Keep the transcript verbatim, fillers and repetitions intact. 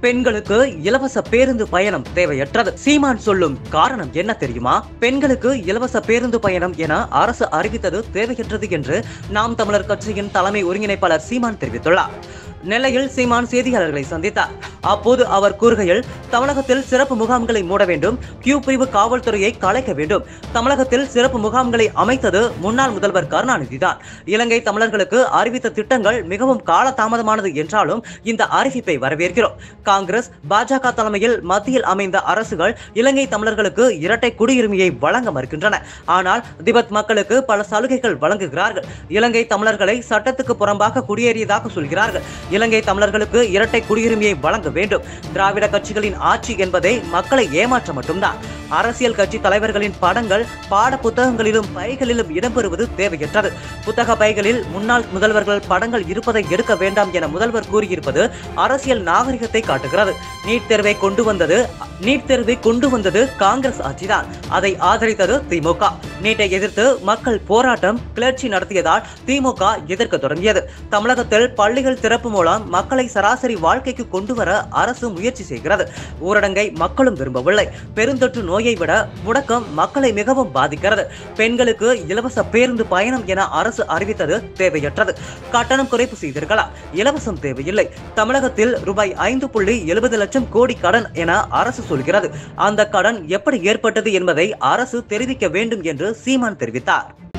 பெண்களுக்கு இலவச பேருந்து பயணம் தேவையற்றது. சீமான் சொல்லும் காரணம் என்ன தெரியுமா? பெண்களுக்கு இலவச பேருந்து பயணம் என அரசு அறிவித்தது தேவையற்றது என்று நாம் தமிழர் கட்சியின் தலைமை ஒருங்கிணைப்பாளர் சீமான் தெரிவித்துள்ளார். நெல்லையில் சீமான் செய்தியாளர்களை சந்தித்தார். அப்போது அவர் கூறுகையில், தமிழகத்தில் சிறப்பு முகாம்களை மூட வேண்டும், கியூ பிரிவு காவல்துறையை கலைக்க வேண்டும். தமிழகத்தில் சிறப்பு முகாம்களை அமைத்தது முன்னாள் முதல்வர் கருணாநிதி தான். இலங்கை தமிழர்களுக்கு அறிவித்த திட்டங்கள் மிகவும் காலதாமதமானது என்றாலும் இந்த அறிவிப்பை வரவேற்கிறோம். காங்கிரஸ், பாஜக தலைமையில் மத்தியில் அமைந்த அரசுகள் இலங்கை தமிழர்களுக்கு இரட்டை குடியுரிமையை வழங்க மறுக்கின்றன. ஆனால் திபெத் மக்களுக்கு பல சலுகைகள் வழங்குகிறார்கள். இலங்கை தமிழர்களை சட்டத்துக்கு புறம்பாக குடியேறியதாக சொல்கிறார்கள். இலங்கை தமிழர்களுக்கு இரட்டை குடியுரிமையை வழங்க வேண்டும். திராவிட கட்சிகளின் ஆட்சி என்பதை மக்களை ஏமாற்ற மட்டும்தான். அரசியல் கட்சி தலைவர்களின் படங்கள் பாட புத்தகங்களிலும் பைகளிலும் இடம்பெறுவது தேவையற்றது. புத்தக பைகளில் முன்னாள் முதல்வர்கள் படங்கள் இருப்பதை எடுக்க வேண்டாம் என முதல்வர் கூறியிருப்பது அரசியல் நாகரிகத்தை காட்டுகிறது. நீட் தேர்வை கொண்டு வந்தது நீட் தேர்வை கொண்டு வந்தது காங்கிரஸ் ஆட்சிதான். அதை ஆதரித்தது திமுக. நீட்டை எதிர்த்து மக்கள் போராட்டம் கிளர்ச்சி நடத்தியதால் திமுக எதிர்க்க தொடங்கியது. தமிழகத்தில் பள்ளிகள் திறப்பு மூலம் மக்களை சராசரி வாழ்க்கைக்கு கொண்டு வர அரசு முயற்சி செய்கிறது. ஊரடங்கை மக்களும் விரும்பவில்லை. பெருந்தொற்று நோயை விட முடக்கம் மக்களை மிகவும் பாதிக்கிறது. பெண்களுக்கு இலவச பேருந்து பயணம் என அரசு அறிவித்தது தேவையற்றது. கட்டணம் குறைப்பு செய்திருக்கலாம், இலவசம் தேவையில்லை. தமிழகத்தில் ரூபாய் ஐந்து புள்ளி எழுபது லட்சம் கோடி கடன் என அரசு சொல்கிறது. அந்த கடன் எப்படி ஏற்பட்டது என்பதை அரசு தெரிவிக்க வேண்டும் என்று சீமான் தெரிவித்தார்.